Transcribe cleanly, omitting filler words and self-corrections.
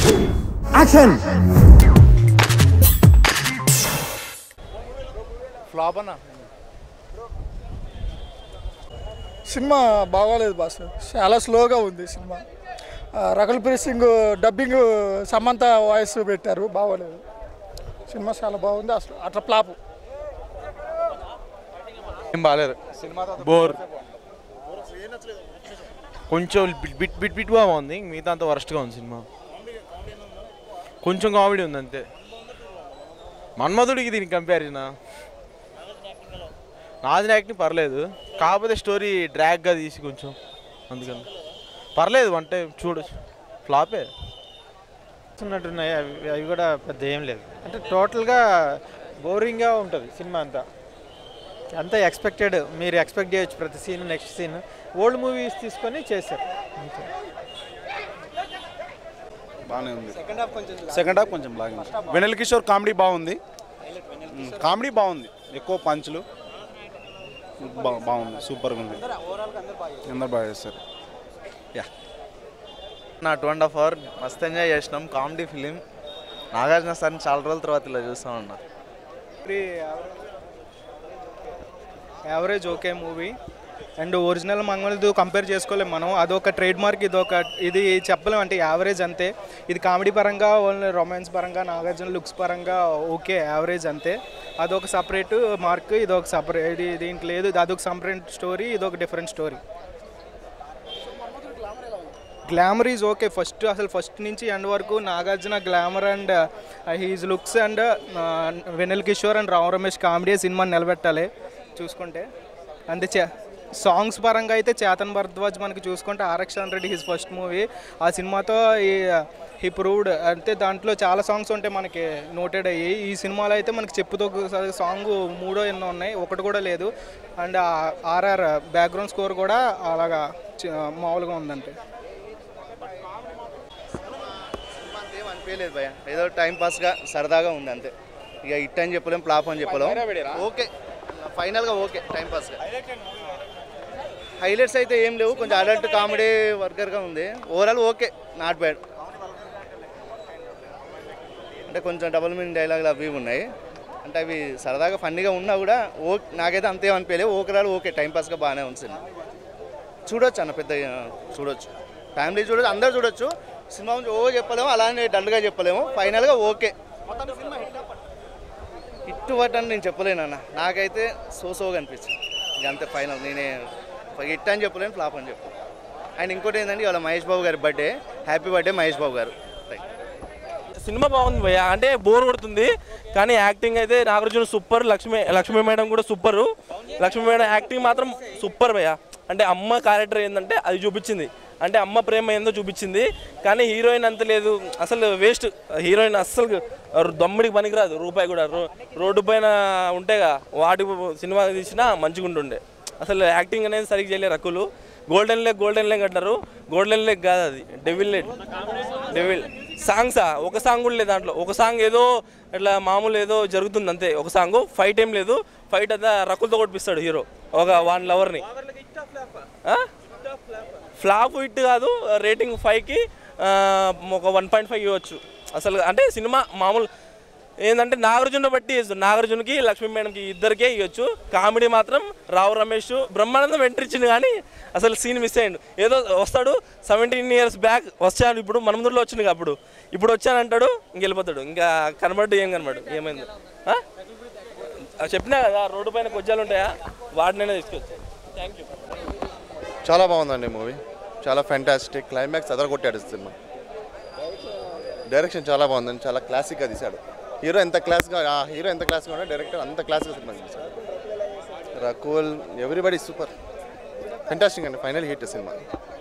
Action. Flop అన్న సినిమా బాగోలేదు బాస్, చాలా స్లోగా ఉంది సినిమా. రకుల్ ప్రీత్ సింగ్ డబ్బింగ్ సమంత వాయిస్ పెట్టారు, బాగోలేదు. సినిమా చాలా బాగుంది, అసలు అట్లా ఫ్లాప్. ఏం బాగాలేదు, బోర్. కొంచెం బిట్గా బాగుంది, మిగతా అంతా వరస్ట్గా ఉంది సినిమా. కొంచెం కామెడీ ఉంది అంతే. మన్మధుడికి దీనికి కంపారిజన్. నాది యాక్టింగ్ పర్లేదు, కాకపోతే స్టోరీ డ్రాగ్గా తీసి కొంచెం, అందుకని పర్లేదు అంటే చూడొచ్చు. ఫ్లాపే ఉన్నట్టున్నాయి అవి కూడా పెద్ద ఏం లేదు. అంటే టోటల్గా బోరింగ్గా ఉంటుంది సినిమా అంతా. అంతా ఎక్స్పెక్టెడ్, మీరు ఎక్స్పెక్ట్ చేయొచ్చు ప్రతి scene next scene. Old movies తీసుకొని చేశారు. బాగానే ఉంది. సెకండ్ హాఫ్ కొంచెం బాగా. వెనల్ కిషోర్ కామెడీ బాగుంది, కామెడీ బాగుంది, ఎక్కువ పంచులు బాగుంది, సూపర్గా ఉంది, అందరు బాగా చేస్తారు. యా నా 2.5 hours మస్తు ఎంజాయ్ చేసినాం. Comedy film. నాగార్జున సార్ని చాలా రోజుల తర్వాత ఇలా చూస్తామన్నా. Average okay movie. And original మంగళతో కంపేర్ చేసుకోలేము మనం, అదొక ట్రేడ్ మార్క్, ఇది చెప్పలేము. అంటే యావరేజ్ అంతే. ఇది కామెడీ పరంగా, ఓన్లీ రొమాన్స్ పరంగా, నాగార్జున లుక్స్ పరంగా ఓకే, యావరేజ్ అంతే. అదొక సపరేట్ మార్క్, ఇదొక సపరేట్, ఇది దీంట్లో లేదు. అదొక సపరేట్ స్టోరీ, ఇదొక different story. Glamour is okay. First నుంచి ఎండ్ వరకు Nagarjuna glamour and his looks and Vennela Kishore and Rao Ramesh comedy సినిమాని నిలబెట్టాలి చూసుకుంటే. అంతే. సాంగ్స్ పరంగా అయితే చేతన్ భరద్వాజ్ మనకి చూసుకుంటే RX Reddy his first movie, ఆ సినిమాతో హీ ప్రూవ్డ్. అంటే దాంట్లో చాలా సాంగ్స్ ఉంటాయి మనకి నోటెడ్ అయ్యి. ఈ సినిమాలో అయితే మనకి చెప్పుతో సాంగ్ 3 ఎన్నో ఉన్నాయి, ఒకటి కూడా లేదు. అండ్ ఆర్ఆర్ బ్యాక్గ్రౌండ్ స్కోర్ కూడా అలాగా మామూలుగా ఉందంటే. ఏం అనిపించలేదు భయ, ఏదో టైం పాస్గా సరదాగా ఉంది అంతే. ఇక హిట్ అని చెప్పలేం, ఫ్లాప్ అని చెప్పలేం. ఓకే, ఫైనల్గా ఓకే, టైం పాస్గా. హైలైట్స్ అయితే ఏం లేవు, కొంచెం అడల్ట్ కామెడీ వర్కర్గా ఉంది. Overall okay, not bad. అంటే కొంచెం డబుల్ మీనింగ్ డైలాగులు అవి ఉన్నాయి, అంటే అవి సరదాగా ఫన్నీగా ఉన్నా కూడా నాకైతే అంతేం అనిపించలేదు. ఓవరాల్ ఓకే, టైం పాస్గా బాగానే ఉంది సినిమా. చూడొచ్చు అన్న, పెద్ద చూడొచ్చు, ఫ్యామిలీ చూడొచ్చు, అందరూ చూడొచ్చు. సినిమా గురించి చెప్పలేము, అలానే డల్గా చెప్పలేము. ఫైనల్గా ఓకే. హిట్ అని నేను చెప్పలేను అన్న, నాకైతే సోగా అనిపించింది. ఇక అంతే ఫైనల్. నేనే హిట్ అని చెప్పలేను, ఫ్లాప్ అని చెప్పలేను. అండ్ ఇంకోటి ఏంటంటే ఇవాళ మహేష్ బాబు గారి birthday. Happy birthday Mahesh Babu గారు. సినిమా బాగుంది భయ్య, అంటే బోర్ కొడుతుంది కానీ యాక్టింగ్ అయితే నాగార్జున సూపర్, లక్ష్మీ మేడం కూడా సూపరు. లక్ష్మీ మేడం యాక్టింగ్ మాత్రం సూపర్ భయ్య. అంటే అమ్మ క్యారెక్టర్ ఏంటంటే అది చూపించింది, అంటే అమ్మ ప్రేమ ఏందో చూపించింది. కానీ హీరోయిన్ అంత లేదు, అసలు వేస్ట్ హీరోయిన్. అస్సలు దమ్ముడికి పనికిరాదు, రూపాయి కూడా. రోడ్డు పైన ఉంటేగా వాటి సినిమా తీసినా మంచిగా ఉంటుండే. అసలు యాక్టింగ్ అనేది సరిగ్గా చేయలేరు. రకులు గోల్డెన్ లెగ్ అంటారు, గోల్డెన్ లెగ్ కాదు అది, డెవిల్ సాంగ్సా. ఒక సాంగ్ కూడా లేదు దాంట్లో. ఒక సాంగ్ ఏదో ఇట్లా మామూలు ఏదో జరుగుతుంది అంతే, ఒక సాంగ్. ఫైట్ ఏం లేదు, ఫైట్ అంతా రకులతో కొట్టిపిస్తాడు హీరో ఒక వన్ లవర్ని. ఫ్లాప్ హిట్ కాదు, రేటింగ్ 5కి ఒక 1.5 ఇవ్వచ్చు. అసలు అంటే సినిమా మామూలు ఏంటంటే నాగార్జున బట్టి నాగార్జునకి లక్ష్మీ మేడంకి ఇద్దరికే ఇవ్వచ్చు. కామెడీ మాత్రం రావు రమేష్ బ్రహ్మానందం ఎంట్రీ ఇచ్చింది కానీ అసలు సీన్ మిస్ అయ్యిండు. ఏదో వస్తాడు 17 years బ్యాక్ వచ్చాను, ఇప్పుడు మనముందులో వచ్చింది అప్పుడు, ఇప్పుడు వచ్చానంటాడు, ఇంకెళ్ళిపోతాడు. ఇంకా కనబడ్డు ఏం కనబడు, ఏమైంది చెప్పినా కదా. రోడ్డు పైన కొజ్జాలు ఉంటాయా, వాటినైనా తీసుకొచ్చాను. Thank you. చాలా బాగుందండి మూవీ, చాలా ఫ్యాంటాస్టిక్. క్లైమాక్స్ అదరగొట్టాడు సినిమా. డైరెక్షన్ చాలా బాగుందండి, చాలా క్లాసిక్గా తీశాడు. హీరో ఎంత క్లాస్గా ఉంటే డైరెక్టర్ అంత క్లాస్గా సినిమా తీశాడు. రకుల్ ఎవ్రీబడి సూపర్, ఫ్యాంటాస్టిక్ అండి. Final hit cinema.